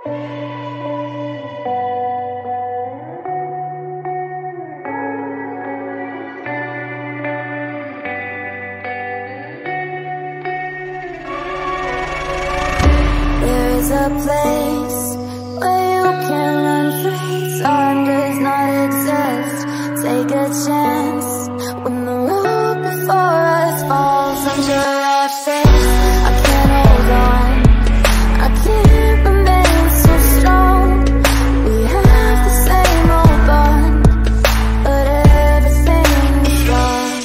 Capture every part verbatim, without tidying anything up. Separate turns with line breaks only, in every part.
There's a place where you can run free. Time does not exist. Take a chance when the road before us falls under our feet. I can't hold on, I can't remain so strong. We have the same old bond, but everything is wrong.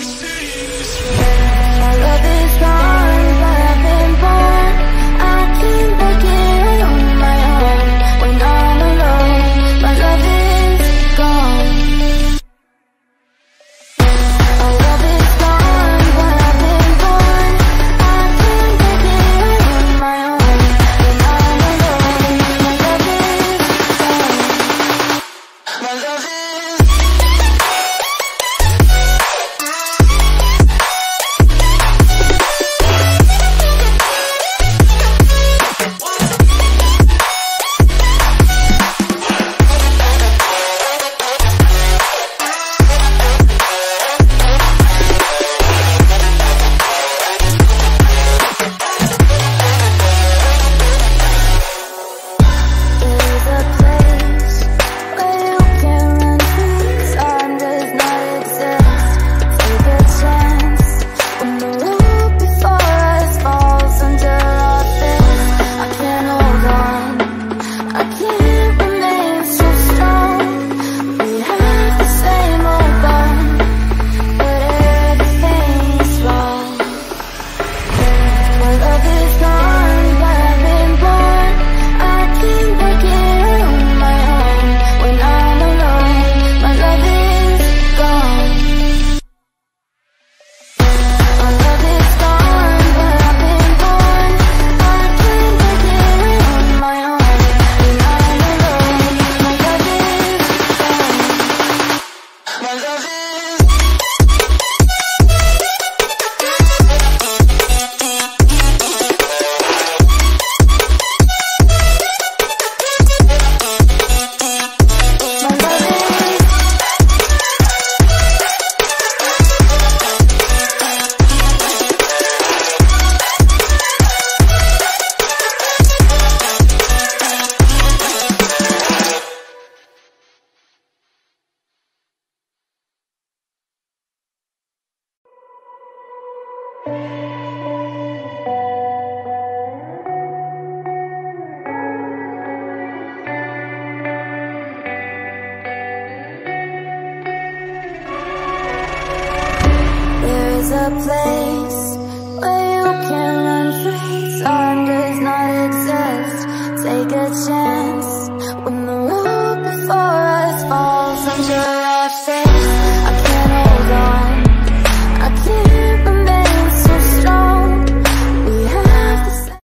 My love is gone, but I've been born. I can't make it on my own when I'm alone. My love is gone. My love is gone, but I've been born. I can't make it on my own when I'm alone. My love is gone. My love is There's a place where you can run free. Time does not exist. Take a chance when the road before us falls under our feet. I can't hold on, I can't remain so strong. We have the same old bond, but everything's wrong. My love is gone, but I've been born. I can't make it on my own when I'm alone. My love is gone. My love is gone, but I've been born. I can't make it on my own when I'm alone. My love is gone. My love is My love is There's a place